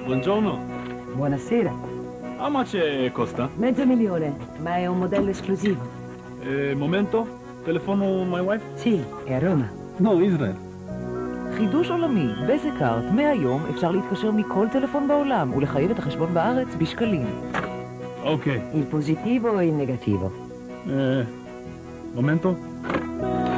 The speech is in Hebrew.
Buongiorno. Buonasera. How much costa? $500,000, ma è un modello esclusivo. Momento? Telefono my wife? Sì, è a Roma. No, Israel. חידוש עולמי, בזק-ארט, מהיום אפשר להתקשר מכל טלפון בעולם ולחייב את החשבון בארץ בשקלים. אוקיי. Il positivo e il negativo. Momento?